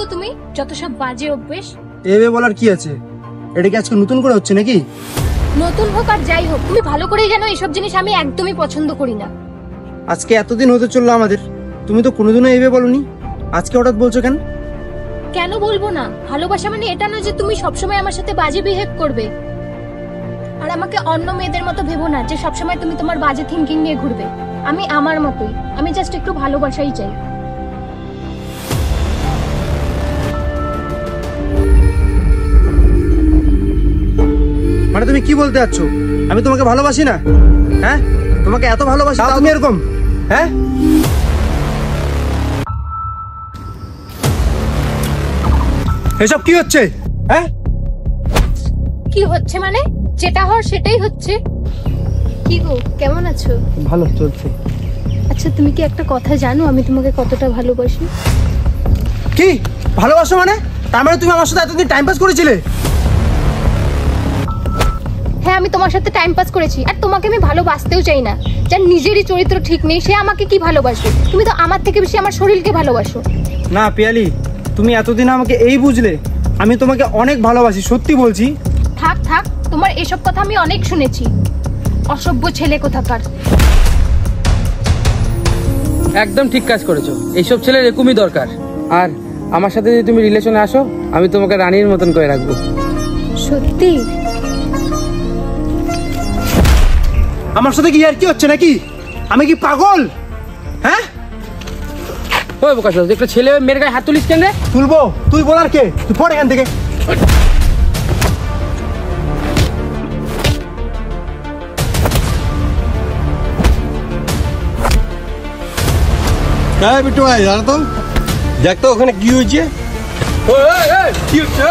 তো তুমি, যত সব বাজে অভ্যেস। এভাবে বলার কি আছে? এটা কি আজকে নতুন করে হচ্ছে নাকি? নতুন হোক আর যাই হোক, তুমি ভালো করেই জানো এইসব জিনিস আমি একদমই পছন্দ করি না। আজকে এতদিন হতে চললো আমাদের, তুমি তো কোনোদিনও এভাবে বলনি, আজকে হঠাৎ বলছো কেন? কেন বলবো না? ভালোবাসা মানে এটা নয় যে তুমি সবসময় আমার সাথে বাজে বিহেভ করবে, আর আমাকে অন্য মেয়েদের মতো ভেবো না যে সবসময় তুমি তোমার বাজে থিঙ্কিং নিয়ে ঘুরবে। আমি আমার মতোই, আমি জাস্ট একটু ভালোবাসাই চাই। মানে তুমি কি বলতে যাচ্ছ? আমি তোমাকে ভালোবাসি না? হ্যাঁ, তোমাকে এত ভালোবাসি তাও তুমি এরকম? হ্যাঁ, এসব কি হচ্ছে? হ্যাঁ, কি হচ্ছে মানে? যেটা হওয়ার সেটাই হচ্ছে। কি গো, কেমন আছো? ভালো চলছে। আচ্ছা, তুমি কি একটা কথা জানো আমি তোমাকে কতটা ভালোবাসি? কি ভালোবাসো মানে? তার মানে তুমি আমার সাথে এতদিন টাইম পাস করেছিলে? হ্যাঁ, আমি তোমার সাথে টাইম পাস করেছি, আর তোমাকে আমি ভালোবাসতেও চাই না। যার নিজেরই চরিত্র ঠিক নেই সে আমাকে কি ভালোবাসবে? তুমি তো আমার থেকে বেশি আমার শরীরকে ভালোবাসো। না পিয়ালি, তুমি এতদিন আমাকে এই বুঝলে? আমি তোমাকে অনেক ভালোবাসি, সত্যি বলছি। থাক থাক, তোমার এসব কথা আমি অনেক শুনেছি। অসভ্য ছেলে কোথাকার। একদম ঠিক কাজ করেছো, এইসব ছেলের এরকমই দরকার। আর আমার সাথে যদি তুমি রিলেশনে আসো, আমি তোমাকে রানীর মতন করে রাখবো। সত্যি? আমার সাথে কি আর কি হচ্ছে নাকি? আমি কি পাগল? হ্যাঁ, ওই বোকা ছোট, একটা ছেলে মেয়ের গায়ে হাত তুলিস কেন রে? তুলবো? তুই বলার কে? তুই পড় এখান থেকে। হ্যাঁ বিট্টু ভাই, জানো তো, দেখ তো ওখানে কি হয়েছে। কি হচ্ছে?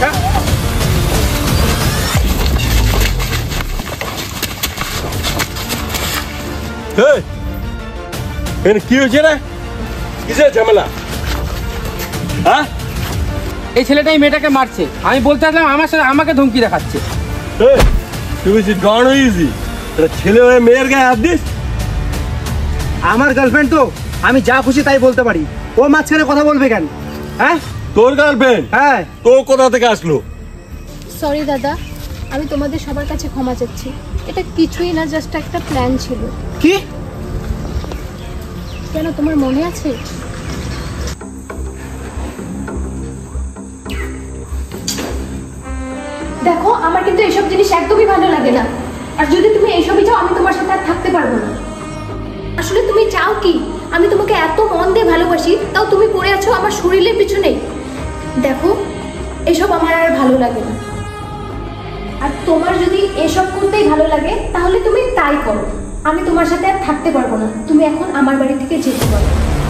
এখানে কি হয়েছে রে? কিসের ঝামেলা? হ্যাঁ, এই ছেলেটা এই মেয়েটাকে মারছে। আমি বলতে আসলাম আমার সাথে আমাকে ধমকি দেখাচ্ছে। তুমি গান হয়েছি, ছেলে হয়ে মেয়ের গায়ে হাত দিস? আমার গার্লফ্রেন্ড তো, আমি যা খুশি তাই বলতে পারি। ও মাঝখানে কথা বলবে কেন? হ্যাঁ, তোর গার্লফ্রেন্ড? হ্যাঁ। তো কোথা থেকে আসলো? সরি দাদা, আমি তোমাদের সবার কাছে ক্ষমা চাচ্ছি। এটা কিছুই না, জাস্ট একটা প্ল্যান ছিল। কি? কেন, তোমার মনে আছে? দেখো, আমার কিন্তু এইসব জিনিস একদমই ভালো লাগে না। আর যদি তুমি এইসবই চাও, আমি তোমার সাথে আর থাকতে পারবো না। আসলে তুমি চাও কি? আমি তোমাকে এত মন দিয়ে ভালোবাসি, তাও তুমি পড়ে আছো আমার শরীরের পিছনে। দেখো, এসব আমার আর ভালো লাগে না। আর তোমার যদি এসব করতেই ভালো লাগে তাহলে তুমি তাই করো। আমি তোমার সাথে আর থাকতে পারবো না। তুমি এখন আমার বাড়ি থেকে যেতে পারো।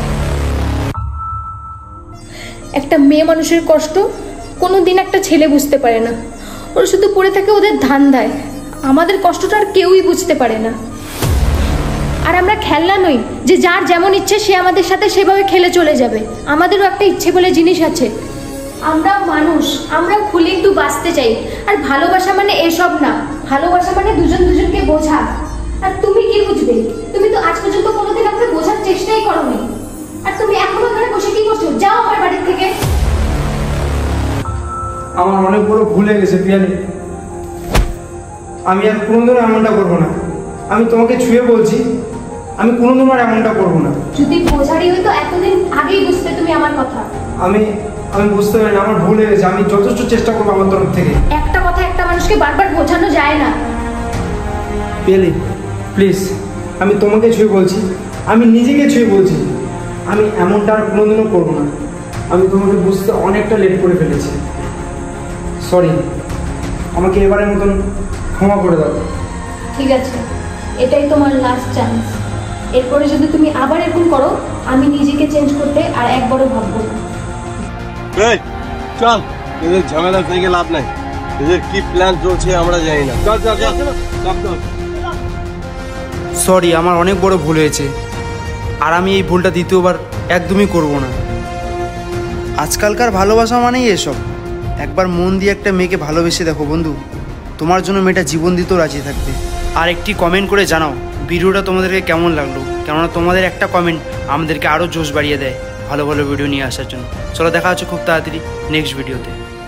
একটা মেয়ে মানুষের কষ্ট কোনোদিন একটা ছেলে বুঝতে পারে না। ওরা শুধু পড়ে থাকে ওদের ধান্দায়। আমাদের কষ্টটা আর কেউই বুঝতে পারে না। আর আমরা খেলনা নই যে যার যেমন ইচ্ছে সে আমাদের সাথে সেভাবে খেলে চলে যাবে। আমাদেরও একটা ইচ্ছে বলে জিনিস আছে। আমরাও মানুষ, আমরাও খুলে একটু বাঁচতে চাই। আর ভালোবাসা মানে এসব না। ভালোবাসা মানে দুজন দুজনকে বোঝা। আর তুমি কি বুঝবে? তুমি তো আজ পর্যন্ত কোনোদিন আমাকে বোঝার চেষ্টাই করোনি। আর তুমি এখন ওখানে বসে কি করছো? যাও আমার বাড়ি থেকে। আমার অনেক বড় ভুল হয়ে গেছে পিয়ালি, আমি আর কোনোদিনও এমনটা করবো না। আমি তোমাকে ছুঁয়ে বলছি, আমি কোনোদিনও আর এমনটা করবো না। যদি বোঝারই হইতো এতদিন আগেই বুঝতে তুমি আমার কথা। আমি বুঝতে পারি না, আমার ভুল হয়ে গেছে। আমি যথেষ্ট চেষ্টা করবো আমার তরফ থেকে। একটা কথা একটা মানুষকে বারবার বোঝানো যায় না। পিয়ালি প্লিজ, আমি তোমাকে ছুঁয়ে বলছি, আমি নিজেকে ছুঁয়ে বলছি, আমি এমনটা আর কোনোদিনও করবো না। আমি তোমাকে বুঝতে অনেকটা লেট করে ফেলেছি। সরি, আমাকে এবারের মতন ক্ষমা করে দাও। ঠিক আছে, এটাই তোমার লাস্ট চান্স। এরপরে যদি তুমি আবার এরকম করো, আমি নিজেকে চেঞ্জ করতে আর একবারও ভাববো না। চল, এদের ঝামেলা থেকে লাভ নাই। এদের কি প্ল্যান চলছে আমরা জানি না। চল চল চল। সরি, আমার অনেক বড় ভুল হয়েছে, আর আমি এই ভুলটা দ্বিতীয়বার একদমই করব না। আজকালকার ভালোবাসা মানেই এসব। একবার মন দিয়ে একটা মেয়েকে ভালোবেসে দেখো বন্ধু, তোমার জন্য মেয়েটা জীবন দিতেও রাজি থাকবে। আর একটি কমেন্ট করে জানাও ভিডিওটা তোমাদেরকে কেমন লাগলো, কেননা তোমাদের একটা কমেন্ট আমাদেরকে আরও জোশ বাড়িয়ে দেয়। ভালো ভালো ভিডিও নিয়ে আসার জন্য। চলো দেখা হচ্ছে খুব তাড়াতাড়ি নেক্সট ভিডিওতে।